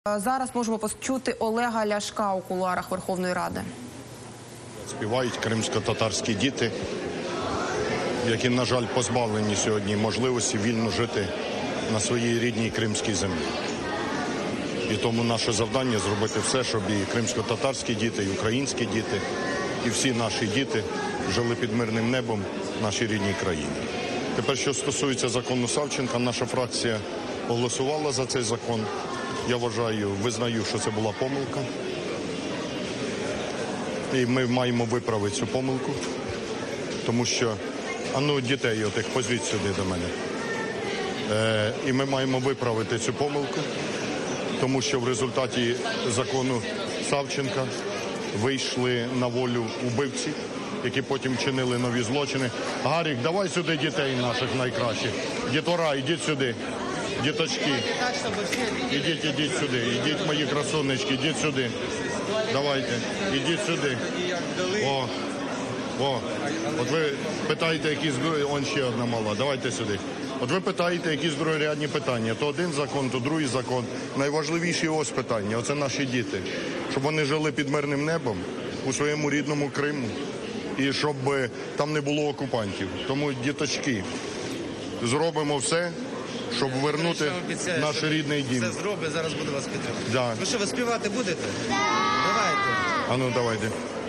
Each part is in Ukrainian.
Зараз можемо почути Олега Ляшка у кулуарах Верховної Ради. Співають кримсько-татарські діти, які, на жаль, позбавлені сьогодні можливості вільно жити на своїй рідній кримській землі. І тому наше завдання зробити все, щоб і кримсько-татарські діти, і українські діти, і всі наші діти жили під мирним небом в нашій рідній країні. Тепер, що стосується закону Савченка, наша фракція голосувала за цей закон. Я визнаю, що це була помилка. І ми маємо виправити цю помилку, тому що, дітей отих, позвіть сюди до мене. І ми маємо виправити цю помилку, тому що в результаті закону Савченка вийшли на волю убивці, які потім чинили нові злочини. Гарік, давай сюди дітей наших найкращих. Дітвора, ідіть сюди. Діточки, ідіть сюди, ідіть мої красунечки, ідіть сюди. Давайте, ідіть сюди. От ви питаєте, які он ще одна мала, давайте сюди. От ви питаєте якісь другорядні питання. То один закон, то другий закон. Найважливіші ось питання, оце наші діти. Щоб вони жили під мирним небом у своєму рідному Криму. І щоб там не було окупантів. Тому, діточки, зробимо все, щоб вернути наш рідний дім. Все зробить, зараз буду вас підтримувати. Да. Ну що, ви співати будете? Да. Давайте. Давайте.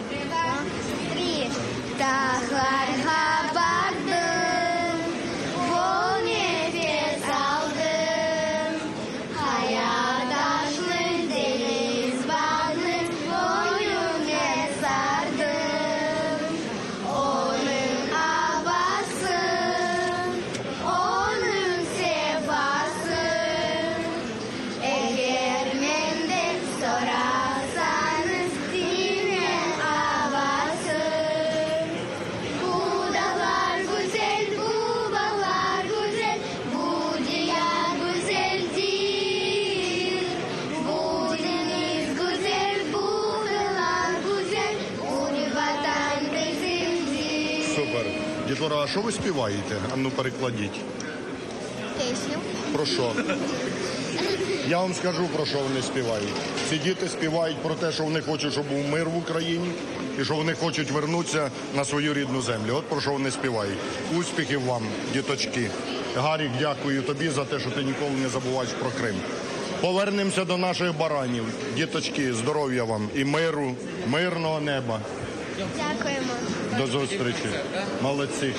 3. Супер. Дітвора, а що ви співаєте? Перекладіть. Пісню. Про що? Я вам скажу, про що вони співають. Ці діти співають про те, що вони хочуть, щоб був мир в Україні, і що вони хочуть вернутися на свою рідну землю. От про що вони співають. Успіхів вам, діточки. Гарік, дякую тобі за те, що ти ніколи не забуваєш про Крим. Повернемося до наших баранів. Діточки, здоров'я вам і миру, мирного неба. Дякуємо. До зустрічі. Молодці.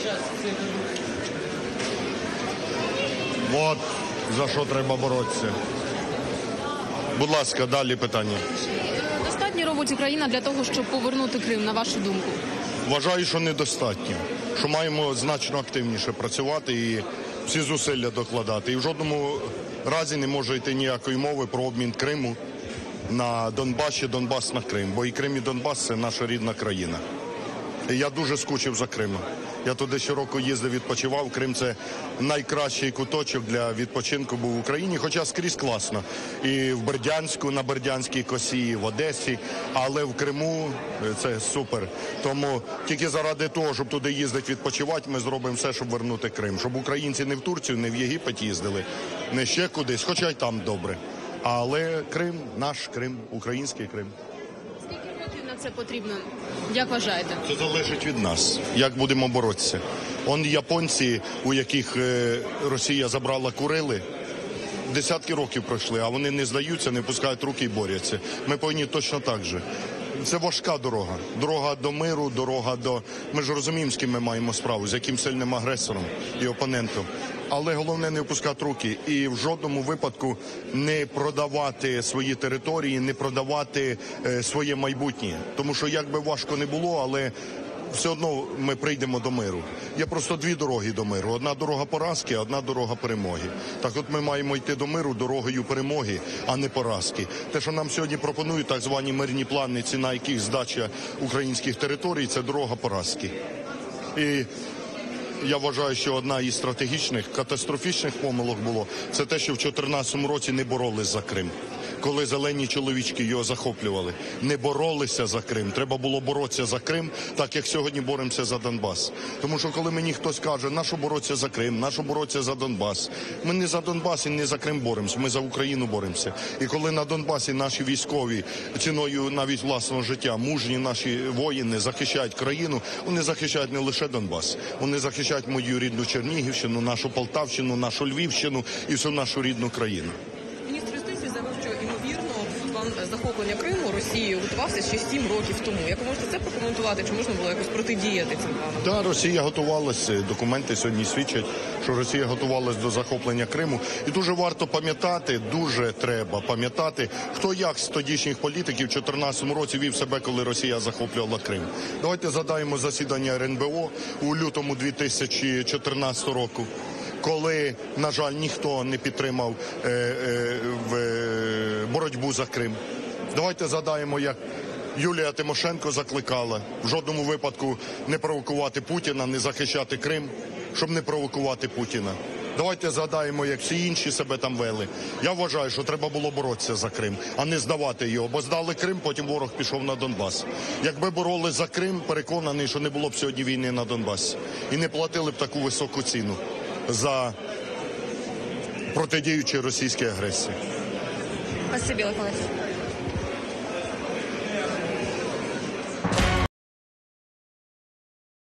От за що треба боротися. Будь ласка, далі питання. Достатньо робить Україна для того, щоб повернути Крим, на вашу думку? Вважаю, що недостатньо. Що маємо значно активніше працювати і всі зусилля докладати. І в жодному разі не може йти ніякої мови про обмін Криму на Донбас чи Донбас на Крим. Бо і Крим, і Донбас – це наша рідна країна. І я дуже скучив за Кримом. Я туди щороку їздив, відпочивав. Крим – це найкращий куточок для відпочинку був в Україні, хоча скрізь класно. І в Бердянську, на Бердянській косі, і в Одесі, але в Криму це супер. Тому тільки заради того, щоб туди їздити відпочивати, ми зробимо все, щоб вернути Крим. Щоб українці не в Турцію, не в Єгипет їздили, не ще кудись, хоча й там добре. Але Крим, наш Крим, український Крим. Це потрібно. Як вважаєте? Це залежить від нас, як будемо боротися. Он японці, у яких Росія забрала Курили, десятки років пройшли, а вони не здаються, не пускають руки і борються. Ми повинні точно так же. Це важка дорога. Дорога до миру, дорога до... Ми ж розуміємо, з ким ми маємо справу, з яким сильним агресором і опонентом. Але головне не опускати руки і в жодному випадку не продавати свої території, не продавати своє майбутнє. Тому що як би важко не було, але все одно ми прийдемо до миру. Є просто дві дороги до миру. Одна дорога поразки, а одна дорога перемоги. Так от ми маємо йти до миру дорогою перемоги, а не поразки. Те, що нам сьогодні пропонують так звані мирні плани, ціна яких здача українських територій, це дорога поразки. І я вважаю, що одна із стратегічних, катастрофічних помилок було, це те, що в 2014 році не боролись за Крим. коли зелені чоловічки його захоплювали. Не боролися за Крим. Треба було боротися за Крим, так як сьогодні боремося за Донбас. Тому що коли мені хтось каже, на що боротися за Крим, на що боротися за Донбас, ми не за Донбас і не за Крим боремося, ми за Україну боремося. І коли на Донбасі наші військові ціною навіть власного життя, мужні наші воїни захищають країну, вони захищають не лише Донбас, вони захищають мою рідну Чернігівщину, нашу Полтавщину, нашу Львівщину і всю нашу рідну країну. Міністр юстиції заявив, що ймовірно план захоплення Криму Росією готувався ще 7 років тому. Як ви можете це прокоментувати? Чи можна було якось протидіяти цим планам? Да, Росія готувалася. Документи сьогодні свідчать, що Росія готувалась до захоплення Криму. І дуже варто пам'ятати, дуже треба пам'ятати, хто як з тодішніх політиків в 2014 році вів себе, коли Росія захоплювала Крим. Давайте згадаємо засідання РНБО у лютому 2014 року, коли, на жаль, ніхто не підтримав боротьбу за Крим. Давайте згадаємо, як Юлія Тимошенко закликала в жодному випадку не провокувати Путіна, не захищати Крим, щоб не провокувати Путіна. Давайте згадаємо, як всі інші себе там вели. Я вважаю, що треба було боротися за Крим, а не здавати його. Бо здали Крим, потім ворог пішов на Донбас. Якби боролись за Крим, переконаний, що не було б сьогодні війни на Донбасі. І не платили б таку високу ціну за протидіючи російській агресії. Спасибі, Олег Олегович.